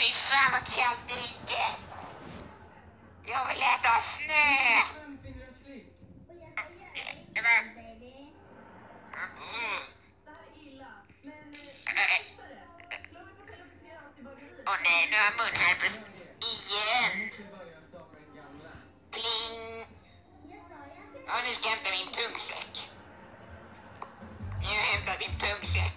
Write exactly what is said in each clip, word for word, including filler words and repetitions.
fy fan vad kallt det är ute. Jag vill äta snö. Åh nej, nu har munherpes igen. Pling. Ja, nu ska jag hämta min pungsäck. Nu har jag hämtat din pungsäck.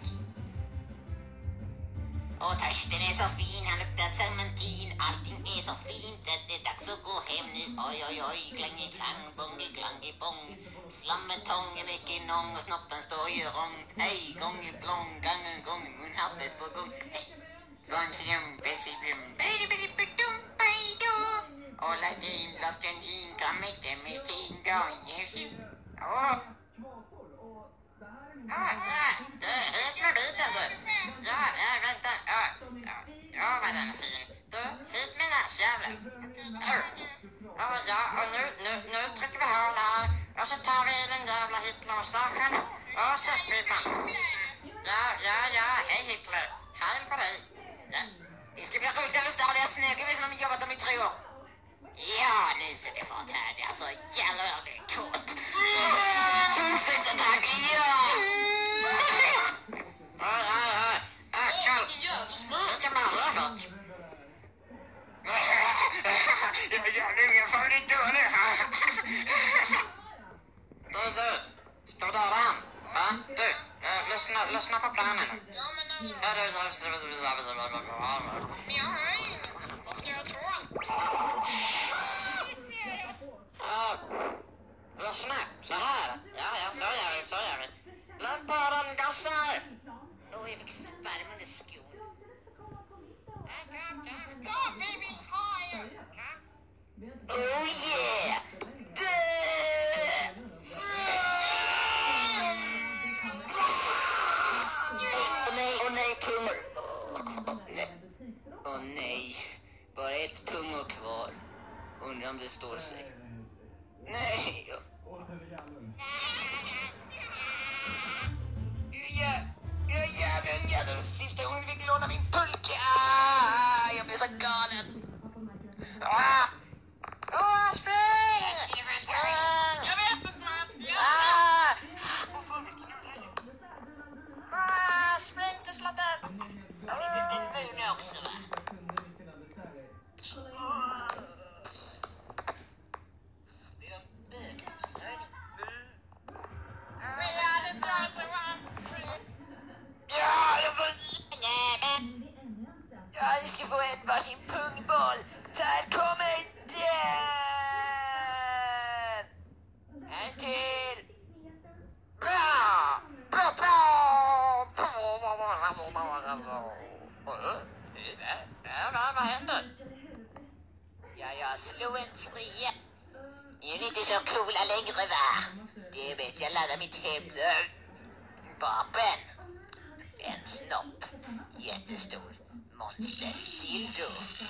Åh, Torsten är så fin, han luktar cementin. Allting är så fint att det är dags att gå hem nu. Oj, oj, oj, klangi klang, bongi klangi bong. Slammetång är mycket nång och snoppen står i rång. Hej, gångi blång, gången gång, munhappes på gång. Hej, gångsidum, bessidum, bidibidibidum, bidum. Åla din, blasten in, kom inte med tin, gång, åh. Ja, ja, du, hit med dit alltså. Ja, ja, vänta, ja, ja, ja, vad den är fin. Du, hit med näsjävlar. Ja, ja, och nu, nu, nu trycker vi här, här. Och så tar vi den jävla Hitler-mustaschen. Och så pipan. Ja, ja, ja, hej Hitler. Hej för dig. Ja, det ska bli roligt att beställa det snögubben som de jobbat om i tre år. Ja, nu sätter jag fart här. Det är så jävla kort. Pungsexattack, ja! Ja, ja, ja. Ja, kallt. Vilka mallar folk. Jag gör ingen för det dålig. Du, du. Ska vi döda han? Va? Du, lyssna, lyssna på planen. Ja, men nu... Ja, du, men jag hör ju. Vad ska jag ta? Lyssna, så här. Ja, ja, så gör vi, så gör vi. Lägg på den gassar. Åh, jag fick sperm under skon. Ja, vi vill ha er. Oh yeah! Åh nej, åh nej, pummor. Åh nej, bara ett pummor kvar. Undrar om det står sig. Nej. Jag jäveln, jäveln, sista gången vi fick låna min pulka. Jag blir så galen. Ah! Åh, spring! Spring! Jag vet inte vad jag ska göra. Åh, fan, vilken knull. Ah, spring till slottet. Jag vill bli en mun också, va? Ja, jag får... Ja, vi ska få en varsin pungboll. Där kommer den! En till! Bra! Bra, bra! Vad händer? Ja, jag slog en trea. Ni är inte så coola längre, va? Det är bäst jag laddar mitt hemlöv. Vapen. En snopp. Jättestor. Monster dildo.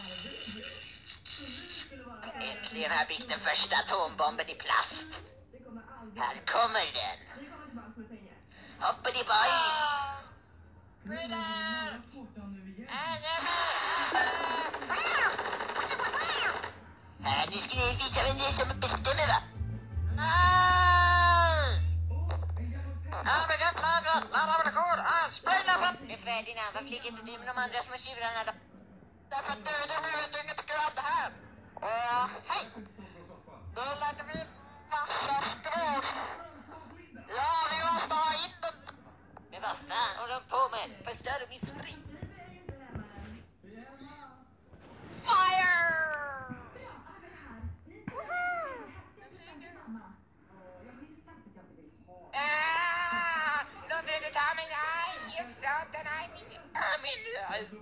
Äntligen har jag byggt den första atombomben i plast. Här kommer den. Hoppade boys. Bröder. Här, nu ska ni visa vem det är som bestämmer, va? Nej! Ja, men gött, lagrat, ladda med kod, ah, spränglappen! Men färdig namn, varför ligger inte du med de andra små tjurarna då? Därför att du är dum i huvudet och inget tycker om det här. Och hej! Då lägger vi massa stråk. Ja, vi måste ha in den. Men vad fan håller de på med? Förstör du min sprit? Fire! Ah, de vill ta min haj, satan, haj, min, ah, min,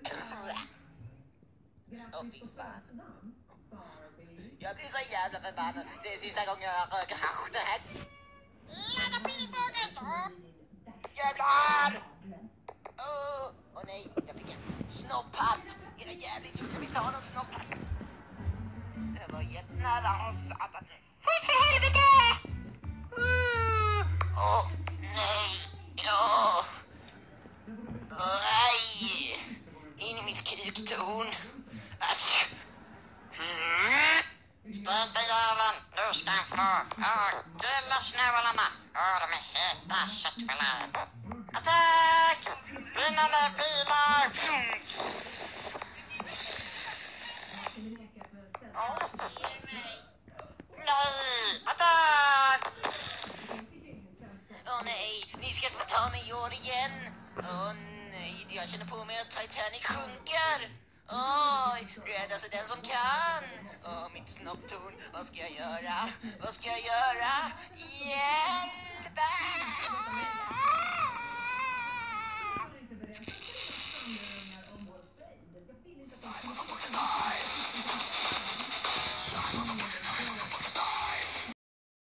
åh fy fan. Jag blir så jävla förbannad. Det är sista gången jag röker hasch det här. Ladda pilbåget då. Jävlar! Åh, oh, oh, nej, jag fick en snopphatt. Är det jävligt, du kan inte ha någon snopphatt. Det var jättenära, satan. Fy för helvete! Åh, oh, nej. Åh, oh, nej. In i mitt kuk. snoppton. Atsch. Stöta jävlen, nu ska han få. Åh, grilla snöbollarna. Åh, de är heta köttbullar. Attack! Brinnande pilar! Åh, nej! Attack! Åh nej, ni ska få ta mig i år igen. Åh nej, jag känner på mig att Titanic sjunker. Oj, rädda sig den som kan. Åh, mitt snopptorn, vad ska jag göra? Vad ska jag göra? Hjälp!